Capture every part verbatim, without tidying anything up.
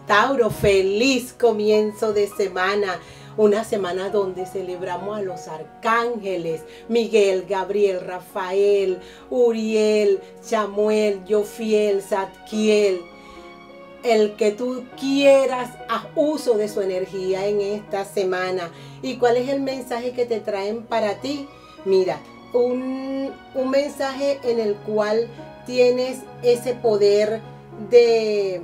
Tauro, feliz comienzo de semana. Una semana donde celebramos a los arcángeles, Miguel, Gabriel, Rafael, Uriel, Chamuel, Yofiel, Zadkiel. El que tú quieras, haz uso de su energía en esta semana. ¿Y cuál es el mensaje que te traen para ti? Mira, un, un mensaje en el cual tienes ese poder de,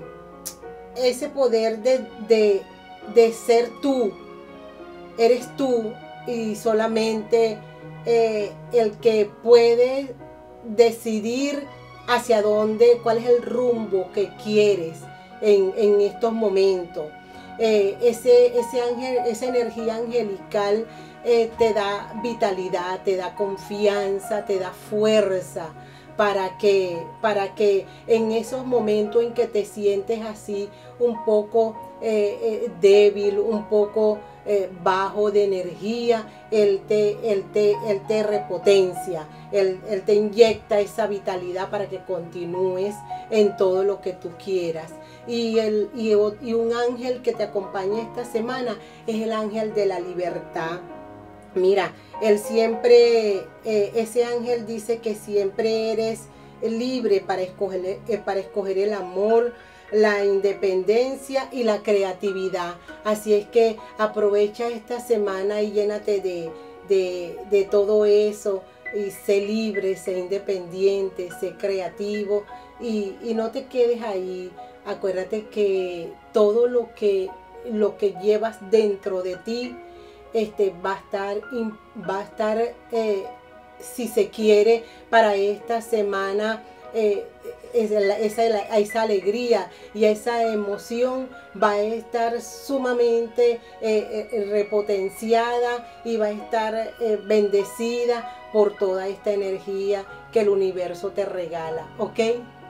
ese poder de, de, de ser tú. Eres tú y solamente eh, el que puede decidir hacia dónde, cuál es el rumbo que quieres en, en estos momentos. Eh, ese, ese ángel, esa energía angelical eh, te da vitalidad, te da confianza, te da fuerza para que, para que en esos momentos en que te sientes así un poco eh, eh, débil, un poco eh, bajo de energía, él te, él te, él te repotencia, él, él te inyecta esa vitalidad para que continúes en todo lo que tú quieras. Y, el, y, y un ángel que te acompaña esta semana es el ángel de la libertad. Mira, él siempre, eh, ese ángel dice que siempre eres libre para escoger, eh, para escoger el amor, la independencia y la creatividad. Así es que aprovecha esta semana y llénate de, de, de todo eso. Y sé libre, sé independiente, sé creativo y, y no te quedes ahí. Acuérdate que todo lo que, lo que llevas dentro de ti este, va a estar, va a estar eh, si se quiere, para esta semana. Eh, esa, esa, esa alegría y esa emoción va a estar sumamente eh, eh, repotenciada y va a estar eh, bendecida por toda esta energía que el universo te regala, ¿ok?